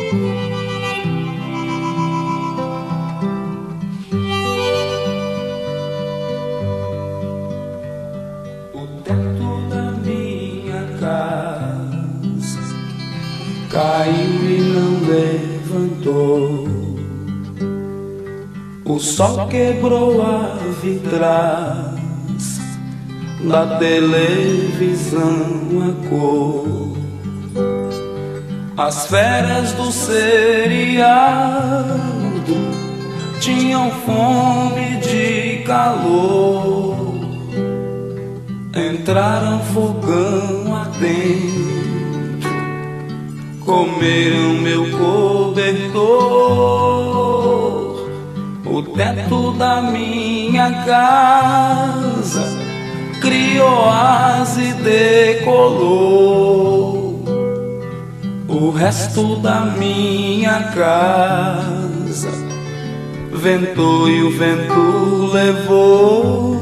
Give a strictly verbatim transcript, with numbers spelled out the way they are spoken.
Caiu e não levantou. O sol quebrou a vidraça da televisão a cor. As feras do seriado tinham fome de calor. Entraram fogão adentro, comeram meu cobertor. O teto da minha casa criou asa e decolou. O resto da minha casa ventou e o vento levou.